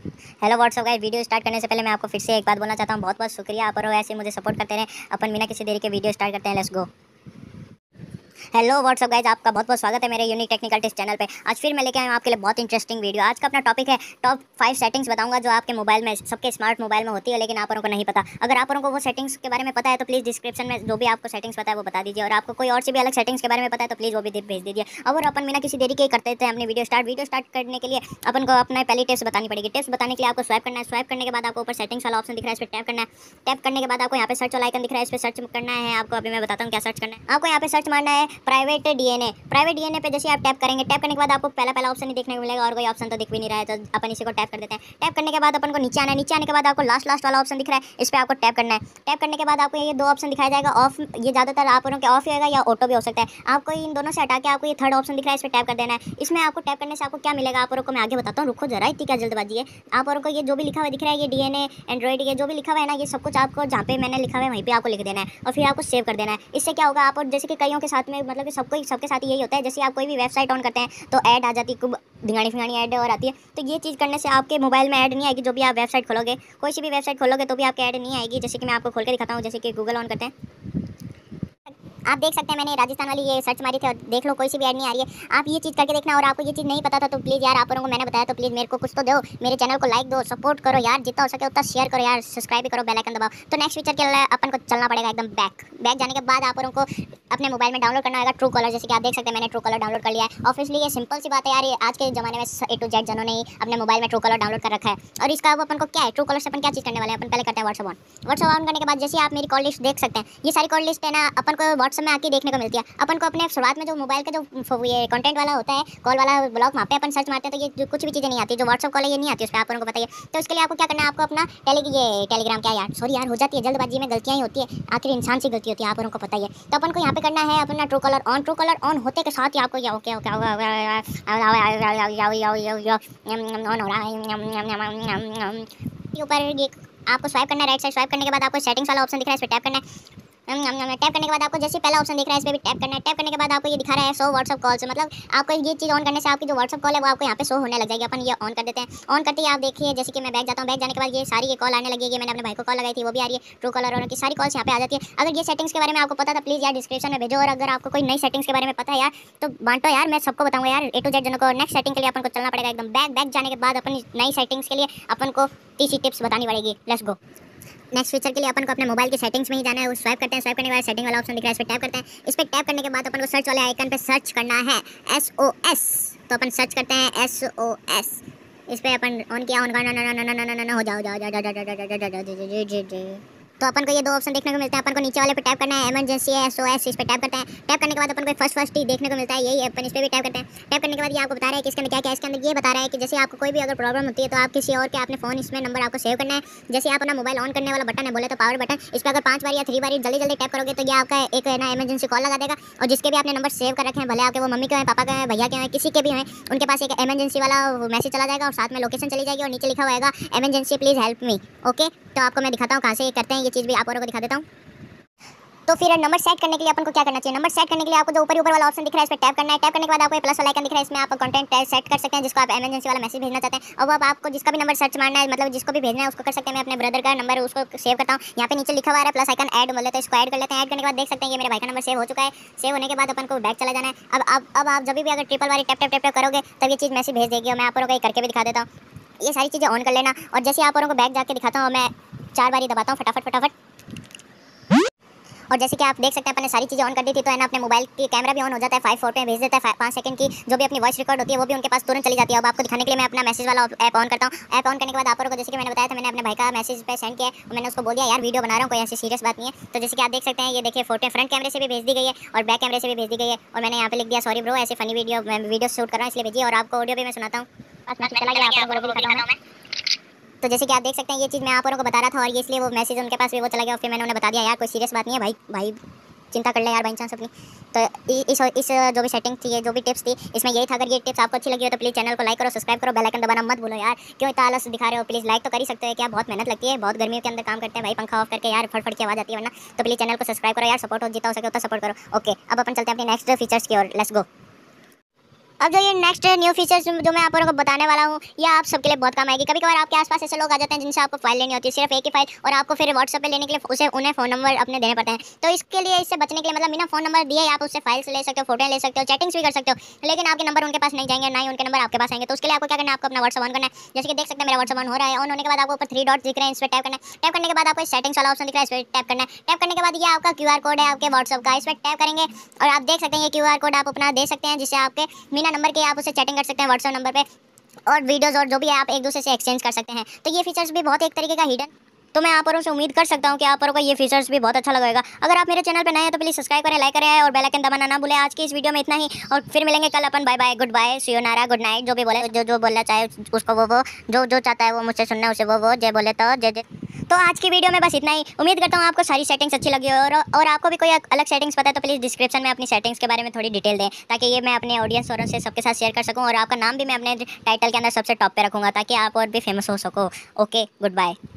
Hello what's up guys, video start करने से पहले मैं आपको फिर से एक बात बोलना चाहता हूँ। बहुत बहुत शुक्रिया आप और ऐसे मुझे सपोर्ट करते रहें। अपन बिना किसी देरी के वीडियो स्टार्ट करते हैं। Let's go. Hello what's up guys, आपका बहुत बहुत स्वागत है मेरे यूनिक टेक्निकल टिप्स चैनल पे। आज फिर मैं लेके आया हूँ आपके लिए बहुत इंटरेस्टिंग वीडियो। आज का अपना टॉपिक है टॉप 5 सेटिंग्स बताऊंगा जो आपके मोबाइल में, सबके स्मार्ट मोबाइल में होती है, लेकिन आप लोगों को नहीं पता। अगर आप लोगों को वो सेटिंग्स के बारे में पता है तो प्लीज़ डिस्क्रिप्शन में जो भी आपको सेटिंग्स पता है वो बता दीजिए, और आपको कोई और से भी अलग सेटिंग्स के बारे में पता है तो प्लीज़ वो भी भेज दीजिए। और अपन बिना किसी देरी के करते थे अपनी वीडियो स्टार्ट करने के लिए अपन को अपना पहली टिप्स बतानी पड़ेगी। टिप्स बताने के लिए आपको स्वाइप करना है। स्वाइप करने के बाद आपको ऊपर सेटिंग्स वाला ऑप्शन दिख रहा है, इस पर टैप करना है। टैप करने के बाद आपको यहाँ पे सर्च वाला आइकन दिख रहा है, इस पर सर्च करना है आपको। अभी मैं बताता हूँ क्या सर्च करना है। आपको यहाँ पे सर्च मारना है प्राइवेट डीएनए। प्राइवेट डीएनए पे जैसे आप टैप करेंगे, टैप करने के बाद आपको पहला ऑप्शन ही देखने को मिलेगा और कोई ऑप्शन तो दिख भी नहीं रहा है, तो अपन इसी को टैप कर देते हैं। टैप करने के बाद अपन को नीचे आना है। नीचे आने के बाद आपको लास्ट वाला ऑप्शन दिख रहा है, इस पर आपको टैप करना है। टैप करने के बाद आपको ये दो ऑप्शन दिखाया जाएगा, ऑफ। ये ज़्यादातर आप लोगों के ऑफ होगा या ऑटो भी हो सकता है। आपको इन दोनों से हटा के आपको ये थर्ड ऑप्शन दिख रहा है, इस पर टैप कर देना है। इसमें आपको टैप करने से आपको क्या मिलेगा आप लोगों को मैं आगे बताता हूँ। रुको जरा, इतनी क्या जल्दबाजी है। आप लोगों को ये जो भी लिखा हुआ दिख रहा है, ये डीएनए एंड्रॉइड, ये जो भी लिखा हुआ है ना, ये सब कुछ आपको जहाँ पे मैंने लिखा हुआ है वहीं पे आपको लिख देना है और फिर आपको सेव कर देना है। इससे क्या होगा, आप और जैसे कि कईयों के साथ में, मतलब कि सबके साथ यही होता है, जैसे आप कोई भी वेबसाइट ऑन करते हैं तो ऐड आ जाती है, खूब धिंगानी फिंगानी ऐड और आती है। तो ये चीज़ करने से आपके मोबाइल में ऐड नहीं आएगी। जो भी आप वेबसाइट खोलोगे, कोई सी भी वेबसाइट खोलोगे तो भी आपके ऐड नहीं आएगी। जैसे कि मैं आपको खोल के दिखाता हूँ, जैसे कि गूगल ऑन करते हैं। आप देख सकते हैं मैंने राजस्थान वाली ये सर्च मारी थी और देख लो कोई सी भी ऐड नहीं आ रही है। आप ये चीज़ करके देखना। और आपको ये चीज़ नहीं पता था तो प्लीज़ यार, आप लोगों को मैंने बताया तो प्लीज़ मेरे को कुछ तो दो, मेरे चैनल को लाइक दो, सपोर्ट करो यार, जितना हो सके उतना शेयर करो यार, सब्सक्राइब भी करो, बेल आइकन दबाओ। तो नेक्स्ट फीचर के लिए अपन को चलना पड़ेगा एकदम बैक जाने के बाद आप लोगों को अपने मोबाइल में डाउनलोड करना होगा ट्रू कॉलर। जैसे कि आप देख सकते हैं मैंने ट्रू कॉलर डाउनलोड कर लिया है। ऑब्वियसली ये सिंपल सी बात है यार, ये आज के ज़माने में A to Z जनों ने ही अपने मोबाइल में ट्रू कॉलर डाउनलोड कर रखा है। और इसका अब अपन को क्या है, ट्रू कॉलर से अपन क्या चीज़ करने वाले हैं। अपन पहले करते हैं व्हाट्सअप ऑन करने के बाद जैसे आप मेरी कॉल लिस्ट देख सकते हैं, ये सारी कॉल लिस्ट है ना अपन को व्हाट्सअप में आके देखने को मिलती है। अपन को अपने शुरुआत में जो मोबाइल का जो ये कंटेंट वाला होता है, कॉल वाला ब्लॉक, वहाँ पे अपन सर्च मारते हैं तो ये कुछ भी चीज़ें नहीं आती। जो व्हाट्सअप कॉल है ये नहीं आती उस पर, आप लोगों को पता है। तो इसके लिए आपको क्या करना है, आपको अपना टेलीग्राम, क्या यार सॉरी यार, हो जाती है जल्दबाजी में, गलतियाँ ही होती है, आखिर इंसान से गलती होती है, आप लोगों को पता ही है। तो अपन को यहाँ पे करना है अपना ट्रू कॉलर ऑन होते के साथ ही आपको ये ओके ओके ऑन हो रहा है। ऊपर ये आपको स्वाइप करना है, राइट साइड स्वाइप करने के बाद आपको सेटिंग्स वाला ऑप्शन दिख रहा है, इस पर टैप करना है। टैप करने के बाद आपको जैसे पहला ऑप्शन दिख रहा है, इस पर भी टैप करना है। टैप करने के बाद आपको ये दिखा रहा है शो व्हाट्सअप कॉल से, मतलब आपको ये चीज़ ऑन करने से आपकी जो व्हाट्सअप कॉल है वो आपको यहाँ पे शो होने लग जाएगी। अपन ये ऑन कर देते हैं। ऑन करते ही आप देखिए, जैसे कि मैं बैक जाता हूँ, बैक जाने के बाद ये सारी ये कॉल आने लगेगी। मैंने अपने भाई को कॉल लगाई थी, वो भी आ रही है, ट्रू कॉलर और की सारी कॉल्स यहाँ पे आ जाती है। अगर ये सेटिंग्स के बारे में आपको पता था प्लीज़ यार डिस्क्रिप्शन में भेजो, और अगर आपको कोई नई सेटिंग्स के बारे में पता है यार तो बांटो यार, मैं सबको बताऊंगा यार, A to Z जनों को। नेक्स्ट सेटिंग के लिए अपन को चलना पड़ेगा एकदम बैक जाने के बाद अपन नई सेटिंग्स के लिए अपन को तीसरी टिप्स बतानी पड़ेगी। Let's go. नेक्स्ट फीचर के लिए अपन को अपने मोबाइल की सेटिंग्स में ही जाना है। वो स्वाइप करते हैं, स्वाइप करने के बाद सेटिंग वाला ऑप्शन दिख रहा है, इस पर टैप करते हैं। इस पर टैप करने के बाद अपन को सर्च वाले आइकन पे सर्च करना है SOS। तो अपन सर्च करते हैं SOS। इस पर अपन ऑन किया, ऑन करना हो जाओ। तो अपन को ये दो ऑप्शन देखने को मिलते हैं। अपन को नीचे वाले पे टैप करना है, इमरजेंसी है SOS, इस पे टैप करते हैं। टैप करने के बाद अपन को फर्स्ट ही देखने को मिलता है, यही है। अपन इस पे भी टैप करते हैं। टैप करने के बाद ये आपको बता रहा है कि इसके अंदर क्या क्या है। इसके अंदर ये बता रहा है कि जैसे आपको कोई भी अगर प्रॉब्लम होती है तो आप किसी और के अपने फ़ोन इसमें नंबर आपको सेव करना है। जैसे आप अपना मोबाइल ऑन करने वाला बटन है, बोले तो पावर बटन, इस पर अगर 5 बार या 3 बार जल्दी टैप करोगे तो ये आपका एक ना इमरजेंसी कॉल लगा देगा। और जिसके भी आपने नंबर सेव कर रखे हैं, भले आपके वो मम्मी के हैं, पापा के हैं, भैया के हैं, किसी के भी हैं, उनके पास एक इमरजेंसी वाला मैसेज चला जाएगा और साथ में लोकेशन चली जाएगी और नीचे लिखा होगा emergency please help me. Okay, तो आपको मैं दिखाता हूँ कहाँ से करते हैं ये चीज़ भी आप औरों को दिखा देता हूँ। तो फिर नंबर सेट करने के लिए अपन को क्या करना चाहिए। नंबर सेट करने के लिए आपको जो ऊपर वाला ऑप्शन दिख रहा है, इस पर टैप करना है। टैप करने के बाद आपको प्लस वाला आइकन दिख रहा है, इसमें आप कंटेंट सेट कर सकते हैं जिसको आप इमरजेंसी वाला मैसेज भेजना चाहते हैं। और अब आपको जिसका भी नंबर सर्च मारना है, मतलब जिसको भी भेजना है उसको कर सकते हैं। मैं अपने ब्रदर का नंबर उसको सेव करता हूँ। यहाँ पे नीचे लिखा हुआ है प्लस आइकन ऐड, बोले तो इसको ऐड कर लेते हैं। ऐड करने के बाद देख सकते हैं ये मेरे भाई का नंबर सेव हो चुका है। सेव होने के बाद अपन को बैक चला जाना है। अब आप जब भी अगर ट्रिपल वाली टैप करोगे तब ये चीज़ मैसेज भेज देगी। और मैं आप लोगों को करके भी दिखा देता हूँ। ये सारी चीज़ें ऑन कर लेना। और जैसे आप लोगों को बैक जाके दिखाता हूँ, मैं 4 बार दबाता हूँ फटाफट। और जैसे कि आप देख सकते हैं अपन ने सारी चीज़ें ऑन कर दी थी, तो है ना अपने मोबाइल की कैमरा भी ऑन हो जाता है। 5 फोटो में भेज देता है। 5 सेकंड की जो भी अपनी वॉइस रिकॉर्ड होती है वो भी उनके पास तुरंत चली जाती है। अब आपको दिखाने के लिए मैं अपना मैसेज वाला ऐप ऑन करता हूँ। ऐप ऑन करने के बाद आप लोगों को जैसे कि मैंने बताया था, मैंने अपने भाई का मैसेज पे सेंड किया है और मैंने उसको बोल दिया यार वीडियो बना रहा हूँ, कोई ऐसी सीरियस बात नहीं है। तो जैसे कि आप देख सकते हैं, ये देखिए फोटो फ्रंट कैमरे से भी भेज दी गई है और बैक कैमरे से भी भेज दी गई है। और मैंने यहाँ पे लिख दिया सॉरी ब्रो, ऐसे फनी वीडियो शूट कर रहा हूँ इसलिए भेजिए। और आपको ऑडियो भी मैं सुनाता हूँ, बस मैसेज चला गया, आप लोगों को दिखाता हूँ। तो जैसे कि आप देख सकते हैं ये चीज़ मैं आप लोगों को बता रहा था और ये इसलिए वो मैसेज उनके पास भी वो चला गया। और फिर मैंने उन्हें बता दिया यार कोई सीरियस बात नहीं है भाई चिंता कर ले यार, बाई चांस अपनी। तो इस जो भी सेटिंग थी, ये जो भी टिप्स थी, इसमें यही था। अगर ये टिप्स आपको अच्छी लगी हो तो प्लीज़ चैनल को लाइक करो, सब्सक्राइब करो, बेल आइकन दबाना मत भूलो यार। क्यों इतना आलस दिखा रहे हो, प्लीज़ लाइक तो कर ही सकते हैं क्या, बहुत मेहनत लगती है, बहुत गर्मियों के अंदर काम करते हैं भाई, पंखा ऑफ करके यार, फट की आवाज़ आती है वरना। तो प्लीज़ चैनल को सब्सक्राइब करो यार, सपोर्ट हो जितना हो सके उतना सपोर्ट करो। ओके, अब अपन चलते हैं अपने नेक्स्ट फीचर्स की ओर। Let's go. अब जो ये नेक्स्ट न्यू फीचर्स जो मैं आप लोगों को बताने वाला हूँ, ये आप सबके लिए बहुत काम आएगी। कभी कभार आपके आसपास ऐसे लोग आ जाते हैं जिनसे आपको फाइल लेनी होती है, सिर्फ एक ही फाइल, और आपको फिर व्हाट्सएप पे लेने के लिए उन्हें फ़ोन नंबर अपने देने पड़ते हैं। तो इसके लिए, इससे बचने के लिए, मतलब बिना फ़ोन नंबर दिए आप उससे फाइल्स ले सकते हो, फोटो ले सकते हो, चैटिंग्स भी कर सकते हो, लेकिन आपके नंबर उनके पास नहीं जाएंगे, ना ही उनके नंबर आपके पास आएंगे। तो उसके लिए आपको क्या करना है, आपको अपना व्हाट्सएप ऑन करना है। जैसे कि देख सकते हैं मेरा व्हाट्सएप ऑन हो रहा है। ऑन होने के बाद आपको ऊपर 3 डॉट्स दिख रहे हैं, इस पर टैप करना है। टैप करने के बाद आपको सेटिंग्स वाला ऑप्शन दिख रहा है, इस पर टैप करना है। टैप करने के बाद ये आपका QR कोड है आपके व्हाट्सएप का, इस पर टैप करेंगे और आप देख सकते हैं ये QR कोड आप अपना दे सकते हैं, जिससे आपके बिना नंबर के आप उससे चैटिंग कर सकते हैं व्हाट्सएप नंबर पे, और वीडियोस और जो भी है आप एक दूसरे से एक्सचेंज कर सकते हैं। तो ये फीचर्स भी बहुत एक तरीके का हिडन, तो मैं आप लोगों से उम्मीद कर सकता हूँ कि आप लोगों को ये फीचर्स भी बहुत अच्छा लगेगा। अगर आप मेरे चैनल पर नए हैं तो प्लीज़ सब्सक्राइब करें, लाइक करें और बेल आइकन दबाना ना भूलें। आज की इस वीडियो में इतना ही, और फिर मिलेंगे कल अपन। Bye bye, goodbye, see you नारा, गुड नाइट। जो भी बोले, जो बोलना चाहे उसको वो जो चाहता है वो मुझसे सुनना, उसे वो जय बोले तो जय जय। तो आज की वीडियो में बस इतना ही। उम्मीद करता हूँ आपको सारी सेटिंग्स अच्छी लगी हो, और आपको भी कोई अलग सेटिंग्स पता है तो प्लीज़ डिस्क्रिप्शन में अपनी सेटिंग्स के बारे में थोड़ी डिटेल दें, ताकि ये मैं अपने ऑडियंस और से सबके साथ शेयर कर सकूँ, और आपका नाम भी मैं अपने टाइटल के अंदर सबसे टॉप पे रखूँगा, ताकि आप और भी फेमस हो सको। Okay, good bye.